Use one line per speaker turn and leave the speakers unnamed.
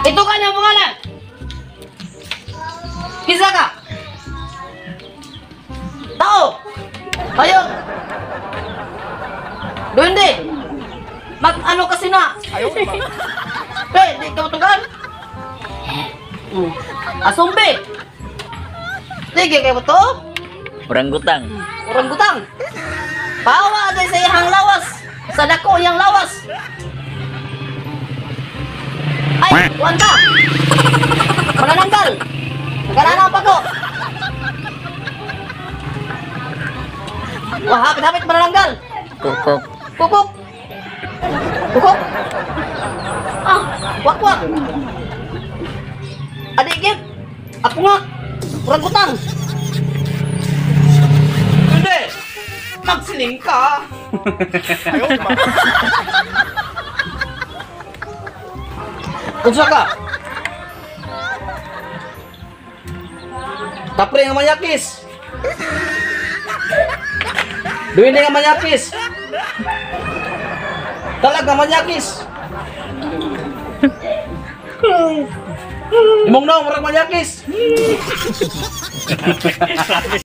Itu kan yang pangalan. Bisa kah? Tahu? Ayo. Duende. Ano kasi na?
Ayo.
Di kamu tugan. Asumbe. Sige kayo to?
Orangutang.
Orang gutang. Pawa ada sa iyang lawas. Sa dako iyang lawas. Ay, tuwan ka. Manananggal. Nagkalana pa ko. Wah, hapit-hapit manananggal.
Kukuk.
Kukuk. Kukuk. Ah, wak-wak. Adik git. Ako nga. Orang gutang.
Hindi. Magsiling ka. Ayo.
Unsa ka? Tapre nga manyakis. Duwende nga manyakis. Talaga manyakis. Imong na, murag manyakis.